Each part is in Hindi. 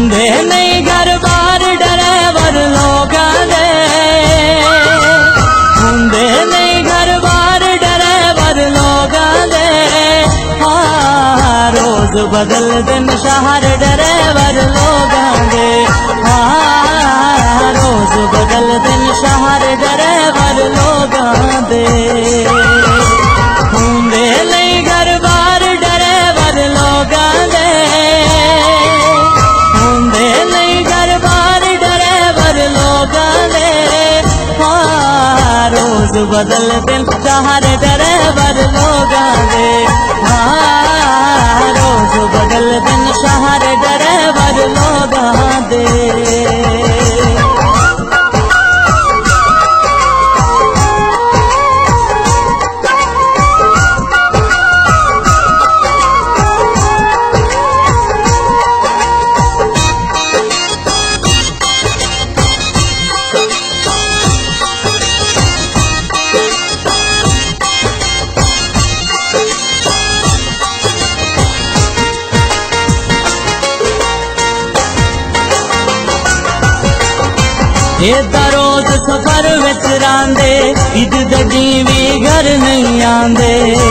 हुंदे नहीं घर बार ड्राइवर लोगां दे, हुंदे नहीं घर बार ड्राइवर लोगां दे। हाँ रोज बदल दिन शहर ड्राइवर लोगां दे, हाँ रोज बदल दिन शहर ड्राइवर लोगां दे। हुंदे नहीं घर बार ड्राइवर लोगां दे, हुंदे नहीं घर बार ड्राइवर लोगां दे। हाँ रोज बदल दिन शहर ड्राइवर लोगां दे, हाँ रोज बदल दिन शहर ड्राइवर लोगां दे। ये रोज सफर विच रांदे, इद दजी भी घर नहीं आंदे।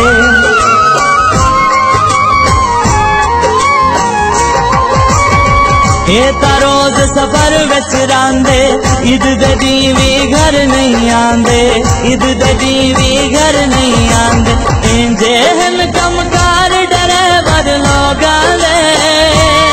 ये रोज सफर विच रांदे, इद दजी भी घर नहीं आंदे, इद दजी भी घर नहीं आंदे। इंजे हन कमकार ड्राइवर लोगां दे,